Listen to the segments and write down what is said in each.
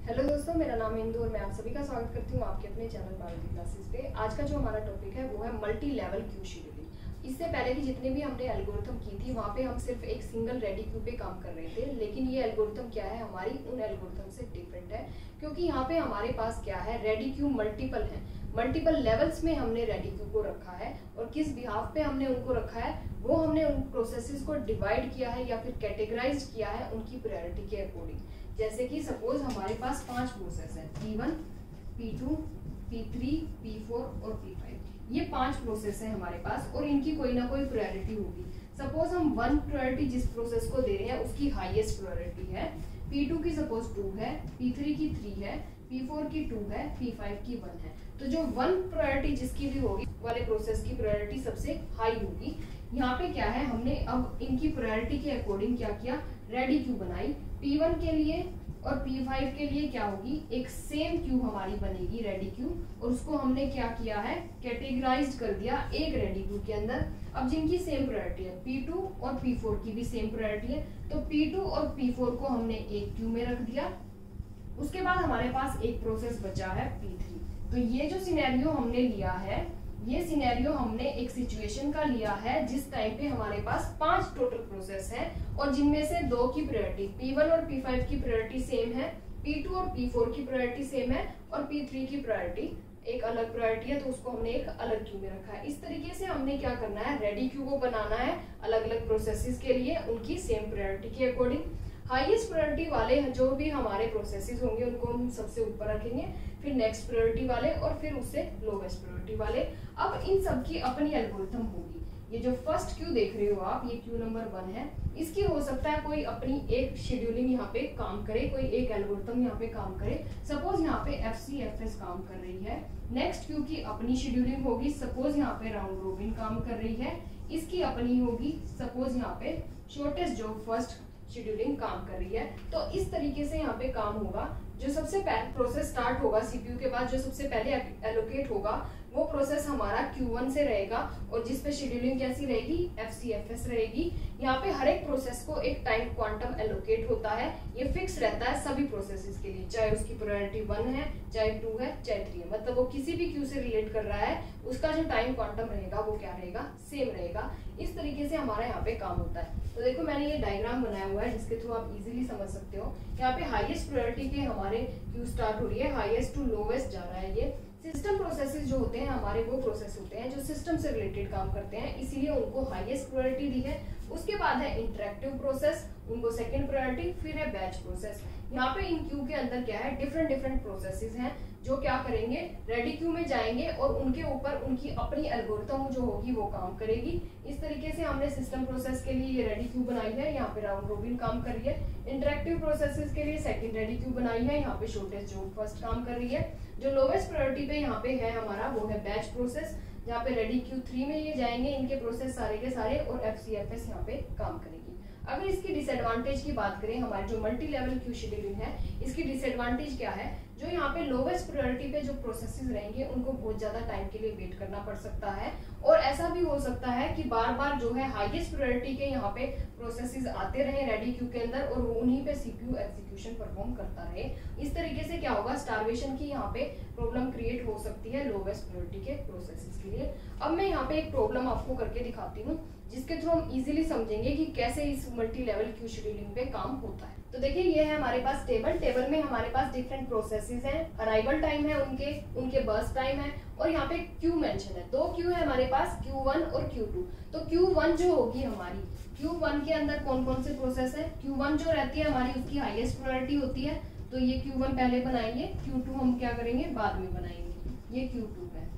Hello दोस्तों, मेरा नाम है इंदु और मैं आप सभी का स्वागत करती हूँ आपके अपने चैनल बायोलॉजी क्लासेस पे। आज का जो हमारा टॉपिक है वो है मल्टी लेवल क्यू शेड्यूलिंग। इससे पहले की जितने भी हमने एल्गोरिथम की थी वहाँ पे हम सिर्फ एक सिंगल रेडी क्यू पे काम कर रहे थे, लेकिन ये एल्गोरिथम क्या है, हमारी उन एल्गोरिथम से डिफरेंट है, क्योंकि यहाँ पे हमारे पास क्या है, रेडी क्यू मल्टीपल है, मल्टीपल लेवल्स में हमने रेडी क्यू को रखा है और किस बिहाफ पे हमने उनको रखा है वो हमने उन प्रोसेसेस को डिवाइड किया है या फिर कैटेगराइज किया है उनकी प्रायोरिटी के अकॉर्डिंग। जैसे कि सपोज हमारे पास 5 प्रोसेस है, P1, P2, P3, P4 और P5। ये 5 प्रोसेस है हमारे पास और इनकी कोई ना कोई प्रायोरिटी होगी। सपोज हम 1 प्रायोरिटी जिस प्रोसेस को दे रहे हैं उसकी हाईएस्ट प्रायोरिटी है, P2 की सपोज 2 है, P3 की 3 है, P4 की 2 है, P5 की 1 है। तो जो 1 प्रायोरिटी जिसकी भी होगी वाले प्रोसेस की प्रायोरिटी सबसे हाई होगी। यहाँ पे क्या है, हमने अब इनकी प्रायोरिटी के अकॉर्डिंग क्या किया, रेडी क्यू बनाई। P1 के लिए और P5 के लिए क्या होगी, एक सेम क्यू हमारी बनेगी रेडी क्यू, और उसको हमने क्या किया है, कैटेगराइज कर दिया एक रेडी क्यू के अंदर। अब जिनकी सेम प्रायोरिटी है, P2 और P4 की भी सेम प्रायोरिटी है, तो P2 और P4 को हमने एक क्यू में रख दिया। उसके बाद हमारे पास एक प्रोसेस बचा है P3। तो ये जो सिनेरियो हमने लिया है, ये सिनेरियो हमने एक सिचुएशन का लिया है जिस टाइम पे हमारे पास 5 टोटल प्रोसेस है और जिनमें से 2 की प्रायोरिटी, P1 और P5 की प्रायोरिटी सेम है, P2 और P4 की प्रायोरिटी सेम है और P3 की प्रायोरिटी एक अलग प्रायोरिटी है, तो उसको हमने एक अलग क्यू में रखा है। इस तरीके से हमने क्या करना है, रेडी क्यू को बनाना है अलग अलग प्रोसेसेस के लिए उनकी सेम प्रायोरिटी के अकॉर्डिंग। हाईएस्ट प्रायोरिटी वाले जो भी हमारे प्रोसेसेस होंगे उनको हम सबसे ऊपर रखेंगे, फिर नेक्स्ट प्रायोरिटी वाले और फिर उससे लोवेस्ट प्रायोरिटी वाले। अब इन सब की अपनी एल्गोरिथम होगी। ये जो फर्स्ट क्यू देख रहे हो आप, ये क्यू नंबर 1 है, इसकी हो सकता है कोई अपनी एक शेड्यूलिंग यहाँ पे काम करे, कोई एक एल्गोरिथम यहाँ पे काम करे। सपोज यहाँ पे FCFS काम कर रही है। नेक्स्ट क्यू की अपनी शेड्यूलिंग होगी, सपोज यहाँ पे राउंड रोबिन काम कर रही है, इसकी अपनी होगी। सपोज यहाँ पे शॉर्टेस्ट जॉब फर्स्ट शेड्यूलिंग काम कर रही है। तो इस तरीके से यहाँ पे काम होगा। जो सबसे पहले प्रोसेस स्टार्ट होगा सीपीयू के बाद, जो सबसे पहले एलोकेट होगा वो प्रोसेस हमारा Q1 से रहेगा और जिस पे शेड्यूलिंग कैसी रहेगी, FCFS रहेगी। यहाँ पे हर एक प्रोसेस को एक टाइम क्वांटम एलोकेट होता है, ये फिक्स रहता है सभी प्रोसेसेस के लिए, चाहे उसकी प्रायोरिटी 1 है, चाहे 2 है, चाहे 3 है। मतलब वो किसी भी क्यू से रिलेट कर रहा है, उसका जो टाइम क्वांटम रहेगा वो क्या रहेगा, सेम रहेगा। इस तरीके से हमारा यहाँ पे काम होता है। तो देखो मैंने ये डायग्राम बनाया हुआ है जिसके थ्रू आप इजीली समझ सकते हो। यहाँ पे हाईएस्ट प्रायोरिटी के हमारे क्यू स्टार्ट हो रही है, हाईएस्ट टू लोवेस्ट जा रहा है। ये सिस्टम प्रोसेसेस जो होते हैं हमारे, वो प्रोसेस होते हैं जो सिस्टम से रिलेटेड काम करते हैं, इसीलिए उनको हाईएस्ट प्रायोरिटी दी है। उसके बाद है इंटरेक्टिव प्रोसेस, उनको सेकंड प्रायोरिटी, फिर है बैच प्रोसेस। यहाँ पे इन क्यू के अंदर क्या है, डिफरेंट प्रोसेसेस हैं जो क्या करेंगे, रेडी क्यू में जाएंगे और उनके ऊपर उनकी अपनी एल्गोरिथम जो होगी वो काम करेगी। इस तरीके से हमने सिस्टम प्रोसेस के लिए ये रेडी क्यू बनाई है, यहाँ पे राउंड रोबिन काम कर रही है। इंटरेक्टिव प्रोसेसेस के लिए सेकंड रेडी क्यू बनाई है, यहाँ पे शॉर्टेस्ट जॉब फर्स्ट काम कर रही है। जो लोवेस्ट प्रायोरिटी पे यहाँ पे है हमारा, वो है बैच प्रोसेस, जहाँ पे रेडी क्यू 3 में ये जाएंगे, इनके प्रोसेस सारे के सारे, और FCFS यहाँ पे काम करेगी। अगर इसकी डिसएडवांटेज की बात करें, हमारी जो मल्टी लेवल क्यू शेड्यूलिंग है, इसकी डिसएडवांटेज क्या है, जो यहाँ पे लोवेस्ट प्रायोरिटी पे जो प्रोसेसेस रहेंगे उनको बहुत ज्यादा टाइम के लिए वेट करना पड़ सकता है, और ऐसा भी हो सकता है कि बार बार जो है हाईएस्ट प्रायोरिटी के यहाँ पे प्रोसेसेस आते रहे रेडी क्यू के अंदर और उन्हीं पे सीपीयू एग्जीक्यूशन परफॉर्म करता रहे। इस तरीके से क्या होगा, स्टार्वेशन की यहाँ पे प्रॉब्लम क्रिएट हो सकती है लोवेस्ट प्रायोरिटी के प्रोसेसेस के लिए। अब मैं यहाँ पे एक प्रॉब्लम आपको करके दिखाती हूँ जिसके थ्रू हम इजीली समझेंगे कि कैसे इस मल्टी लेवल क्यू शेड्यूलिंग पे काम होता है। तो देखिए ये है हमारे पास टेबल में हमारे पास डिफरेंट प्रोसेसेस हैं, अराइवल टाइम है उनके बर्स्ट टाइम है, और यहाँ पे क्यू मेंशन है। 2 क्यू है हमारे पास, Q1 और Q2। तो Q1 जो होगी हमारी, Q1 के अंदर कौन कौन से प्रोसेस है, Q1 जो रहती है हमारी उसकी हाईएस्ट प्रायोरिटी होती है, तो ये Q1 पहले बनाएंगे, Q2 हम क्या करेंगे बाद में बनाएंगे। ये Q2 है।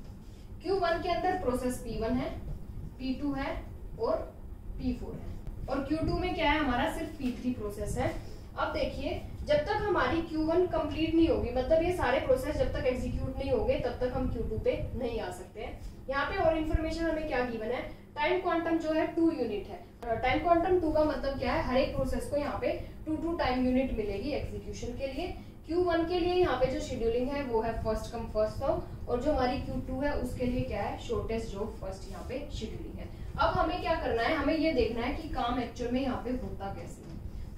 Q1 के अंदर प्रोसेस P1 है, P2 है और P4 है, और Q2 में क्या है हमारा, सिर्फ P3 प्रोसेस है। अब देखिए जब तक हमारी Q1 कंप्लीट नहीं होगी, मतलब ये सारे प्रोसेस जब तक एग्जीक्यूट नहीं होंगे तब तक हम Q2 पे नहीं आ सकते हैं। यहाँ पे और इन्फॉर्मेशन हमें क्या गिवन है, टाइम क्वांटम जो है 2 यूनिट है। टाइम क्वांटम 2 का मतलब क्या है, हर एक प्रोसेस को यहाँ पे 2 टाइम यूनिट मिलेगी एग्जीक्यूशन के लिए। Q1 के लिए यहाँ पे जो शेड्यूलिंग है वो है फर्स्ट कम फर्स्ट सर्व, और जो हमारी Q2 है उसके लिए क्या है, शॉर्टेस्ट जॉब फर्स्ट यहाँ पे शेड्यूलिंग है। अब हमें क्या करना है, हमें ये देखना है कि काम एक्चुअल में यहाँ पे होता कैसे है।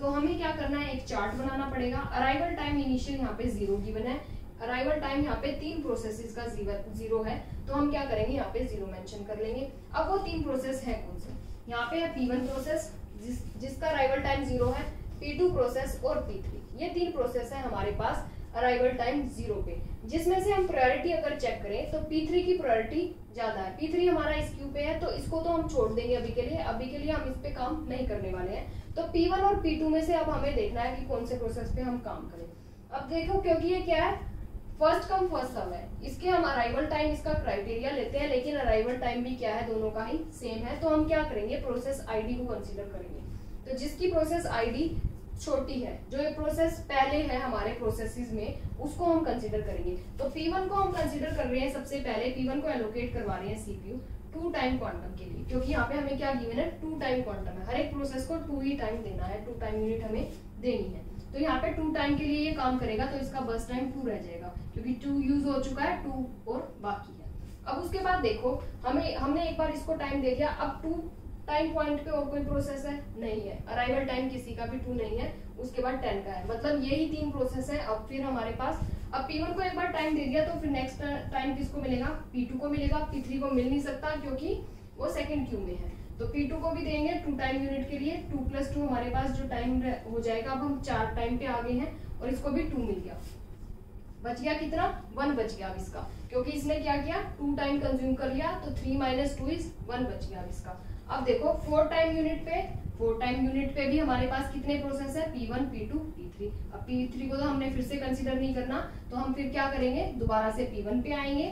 तो हमें क्या करना है, एक चार्ट बनाना पड़ेगा। अराइवल टाइम इनिशियल यहाँ पे 0 गिवन है, अराइवल टाइम यहाँ पे 3 प्रोसेसेस का 0 है, तो हम क्या करेंगे, यहाँ पे 0 मेंशन कर लेंगे। अब वो 3 प्रोसेस है कौन से, यहाँ पे है P1 प्रोसेस जिसका अराइवल टाइम 0 है, P2 प्रोसेस और P3, ये 3 प्रोसेस है हमारे पास अराइवल टाइम 0 पे। जिसमें से हम प्रायोरिटी अगर चेक करें तो P3 की प्रायोरिटी ज्यादा है। P3 हमारा इस क्यू पे है, तो इसको तो हम छोड़ देंगे अभी के लिए हम इस पे काम नहीं करने वाले हैं। तो P1 और P2 में से अब हमें देखना है कि कौन से प्रोसेस पे हम काम करें। अब देखो, क्योंकि ये क्या है, फर्स्ट कम फर्स्ट सर्व है, इसके हम अराइवल टाइम इसका क्राइटेरिया लेते हैं, लेकिन अराइवल टाइम भी क्या है, दोनों का ही सेम है। तो हम क्या करेंगे, प्रोसेस आईडी को कंसीडर करेंगे। तो जिसकी प्रोसेस आईडी छोटी है, जो ये प्रोसेस पहले है हमारे प्रोसेसेस में, उसको हम कंसीडर करेंगे। तो P1 को हम कंसीडर कर रहे हैं, सबसे पहले P1 को एलोकेट करवा रहे हैं CPU 2 टाइम क्वांटम के लिए, क्योंकि यहाँ पे हमें क्या गिवन है, 2 टाइम क्वांटम है, हर एक प्रोसेस को 2 ही टाइम देना है, 2 टाइम यूनिट हमें देनी है। तो यहाँ पे 2 टाइम के लिए ये काम करेगा, तो इसका बस टाइम 2 रह जाएगा, क्योंकि 2 यूज हो चुका है, 2 और बाकी है। अब उसके बाद देखो, हमने एक बार इसको टाइम दे दिया, अब 2 टाइम पॉइंट पे और कोई प्रोसेस है नहीं है, अराइवल टाइम किसी का भी 2 नहीं है, उसके बाद 10 का है, मतलब यही 3 प्रोसेस है। अब फिर हमारे पास, अब P1 को एक बार टाइम दे दिया, तो फिर नेक्स्ट टाइम किसको मिलेगा, P2 को मिलेगा। P3 को मिल नहीं सकता क्योंकि वो सेकंड क्यू में है, तो P2 को भी देंगे 2 टाइम यूनिट के लिए, 2 + 2 हमारे पास जो टाइम हो जाएगा। अब हम 4 टाइम पे आ गए हैं और इसको भी 2 मिल गया, बच गया कितना, 1 बच गया अब इसका, क्योंकि इसने क्या किया, 2 टाइम कंज्यूम कर लिया, तो 3 - 2 = 1 बच गया अब इसका। अब देखो 4 टाइम यूनिट पे भी हमारे पास कितने प्रोसेस है, P1 P2 P3। अब P3 को तो हमने फिर से कंसीडर नहीं करना, तो हम फिर क्या करेंगे, दोबारा से P1 पे आएंगे,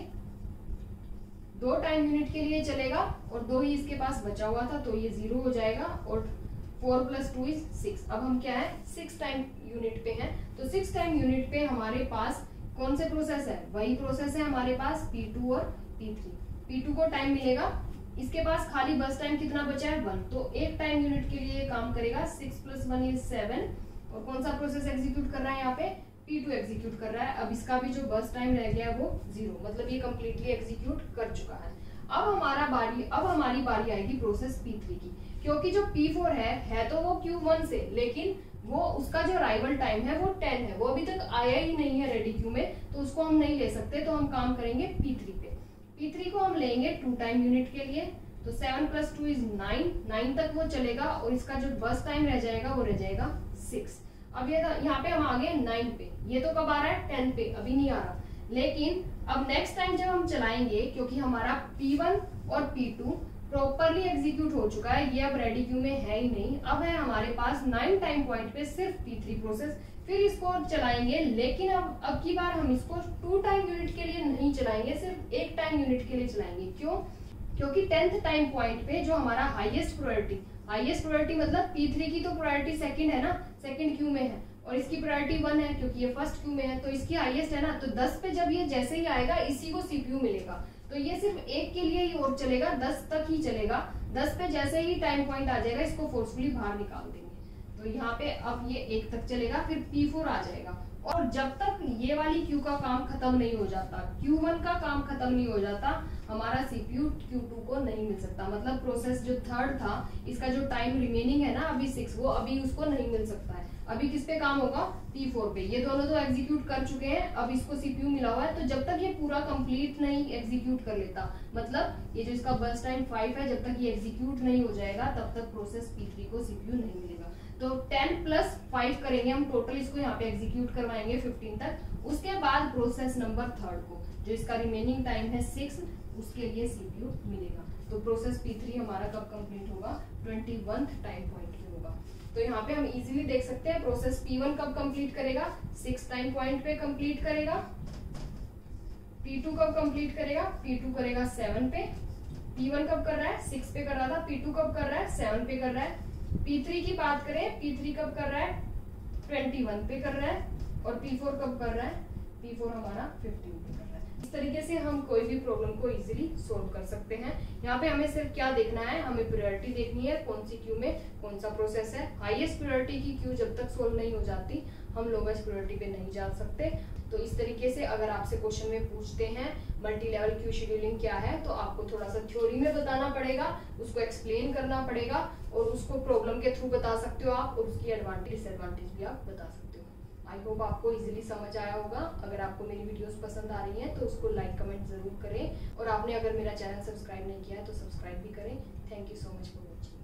2 टाइम यूनिट के लिए चलेगा और 2 ही इसके पास बचा हुआ था, तो ये 0 हो जाएगा, और 4 + 2 = 6। अब हम क्या है, 6 टाइम यूनिट पे हैं, तो 6 टाइम यूनिट पे हमारे पास कौन से प्रोसेस है, वही प्रोसेस है हमारे पास P2 और P3। P2 को टाइम मिलेगा, इसके पास खाली बस टाइम कितना बचा है, 1, तो 1 टाइम यूनिट के लिए काम करेगा, 6 + 1 = 7। और कौन सा प्रोसेस एग्जीक्यूट कर रहा है, यहाँ पे P2 एग्जीक्यूट कर रहा है। अब इसका भी जो बस टाइम रह गया है वो 0, मतलब ये कंप्लीटली एग्जीक्यूट कर चुका है। अब हमारी बारी आएगी प्रोसेस P3 की, क्योंकि जो P4 है तो वो Q1 से, लेकिन वो उसका जो अराइवल टाइम है वो 10 है, वो अभी तक आया ही नहीं है रेडी क्यू में, तो उसको हम नहीं ले सकते, तो हम काम करेंगे P3 पे। P3 को हम लेंगे 2 टाइम यूनिट के लिए, तो 7 + 2 = 9 तक वो चलेगा, और इसका जो बस टाइम रह जाएगा वो रह जाएगा 6। अब ये यहाँ पे हम आ गए 9 पे, ये तो कब आ रहा है, 10 पे, अभी नहीं आ रहा। लेकिन अब नेक्स्ट टाइम जब हम चलाएंगे, क्योंकि हमारा P1 और P2 प्रॉपरली एग्जीक्यूट हो चुका है, ये अब रेडी क्यू में है ही नहीं, अब है हमारे पास 9 टाइम पॉइंट पे सिर्फ P3 प्रोसेस, फिर इसको चलाएंगे। लेकिन अब की बार हम इसको 2 टाइम यूनिट के लिए नहीं चलाएंगे, सिर्फ 1 टाइम यूनिट के लिए चलाएंगे। क्यों, क्योंकि 10th टाइम पॉइंट पे जो हमारा हाईएस्ट प्रायोरिटी मतलब P3 की तो प्रायोरिटी सेकंड है ना, सेकंड क्यू में है, और इसकी प्रायोरिटी 1 है क्योंकि ये फर्स्ट क्यू में है, तो इसकी हाईएस्ट है ना, तो 10 पे जब ये जैसे ही आएगा इसी को CPU मिलेगा, तो ये सिर्फ 1 के लिए ही और चलेगा, 10 तक ही चलेगा। 10 पे जैसे ही टाइम पॉइंट आ जाएगा, इसको फोर्सफुली बाहर निकाल देंगे, तो यहाँ पे अब ये 1 तक चलेगा, फिर P4 आ जाएगा, और जब तक ये वाली क्यू का काम खत्म नहीं हो जाता, Q1 का काम खत्म नहीं हो जाता, हमारा CPU Q2 को नहीं मिल सकता। मतलब प्रोसेस जो थर्ड था, इसका जो टाइम रिमेनिंग है ना अभी 6, वो अभी उसको नहीं मिल सकता है। अभी किस पे काम होगा, P4 पे। ये दोनों तो एग्जीक्यूट कर चुके हैं, अब इसको CPU मिला हुआ है, तो जब तक ये पूरा कंप्लीट नहीं एग्जीक्यूट कर लेता, मतलब ये जो इसका बस टाइम 5 है, जब तक ये एग्जीक्यूट नहीं हो जाएगा तब तक प्रोसेस P3 को CPU नहीं मिलेगा। तो 10 + 5 करेंगे हम टोटल, इसको यहाँ पे एग्जीक्यूट करवाएंगे 15 तक। उसके बाद प्रोसेस नंबर 3 को, जो इसका रिमेनिंग टाइम है 6, उसके लिए CPU मिलेगा। तो प्रोसेस P3 हमारा कब कंप्लीट होगा, 21th टाइम पॉइंट पे होगा। तो यहाँ पे हम इजीली देख सकते हैं प्रोसेस P1 कब कंप्लीट करेगा, 6 टाइम पॉइंट पे कंप्लीट करेगा। P2 कब कंप्लीट करेगा, P2 करेगा 7 पे। P1 कब कर रहा है, 6 पे कर रहा था, P2 कब कर रहा है, 7 पे कर रहा है। P3 की बात करें, P3 कब कर रहा है, 21 पे कर रहा है, और P4 कब कर रहा है, P4 हमारा 15 पे कर रहा है। इस तरीके से हम कोई भी प्रॉब्लम को इजीली सोल्व कर सकते हैं। यहाँ पे हमें सिर्फ क्या देखना है, हमें प्रायोरिटी देखनी है, कौन सी क्यू में कौन सा प्रोसेस है। हाईएस्ट प्रायोरिटी की क्यू जब तक सोल्व नहीं हो जाती हम लोवेस्ट प्रायोरिटी पे नहीं जा सकते। तो इस तरीके से अगर आपसे क्वेश्चन में पूछते हैं मल्टी लेवल क्यू शेड्यूलिंग क्या है, तो आपको थोड़ा सा थ्योरी में बताना पड़ेगा, उसको एक्सप्लेन करना पड़ेगा और उसको प्रॉब्लम के थ्रू बता सकते हो आप, और उसकी एडवांटेज डिसएडवांटेज भी आप बता सकते हो। आई होप आपको इजीली समझ आया होगा। अगर आपको मेरी वीडियोस पसंद आ रही हैं तो उसको लाइक कमेंट जरूर करें, और आपने अगर मेरा चैनल सब्सक्राइब नहीं किया है तो सब्सक्राइब भी करें। Thank you so much for watching.